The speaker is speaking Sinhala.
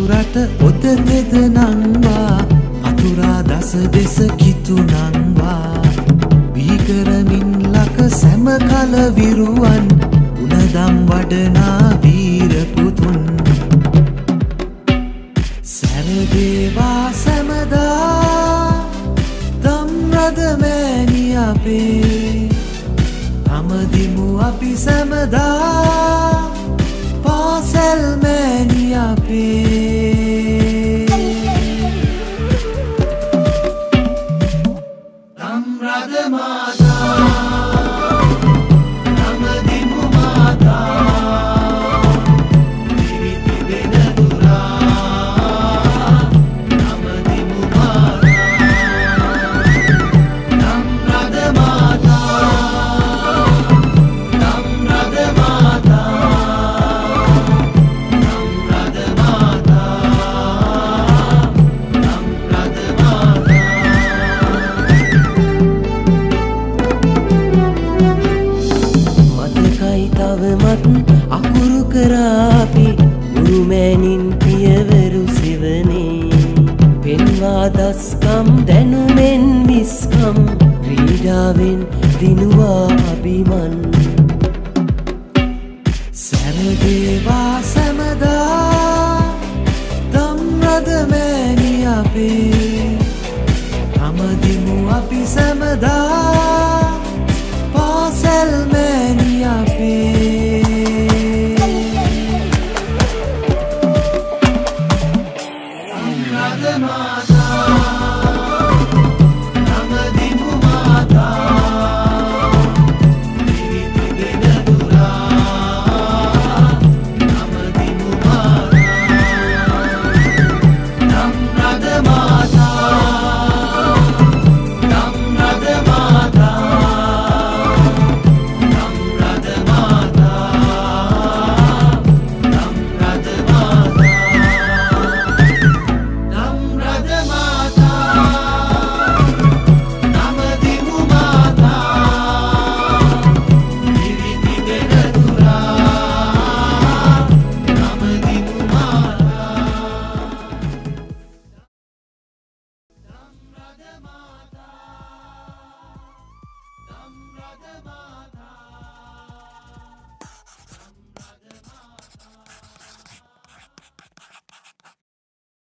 වතුරට ඔද තෙද නංවා වතුරා දස දෙස කිතු නංවා බිහිකරමින් ලක සැම කල විරුවන් උනදම් වඩනා වීර පුතුන් සැරදේවා සැමදා දම් රද මෑණි අපේ අමදිමු අපි සැමදා පාසැල් මෑණි අපේ දම් රද මාතා අමදිමු මාතා දිවිති වෙන දුරා අමදිමු මාතා දම් රද මාතා අකුරු කරාපි ගුරුමෑණින් පියවරු සෙවනේ පෙන්වා දස්කම් දැනුමෙන් විස්කම් ක්‍රීඩාවෙන් දිනුවා අභිමන් සැරදේවා සැමදා දම් රද මෑණි අපේ අමදිමු අපි සැමදා පාසැල් මෑණි අපේ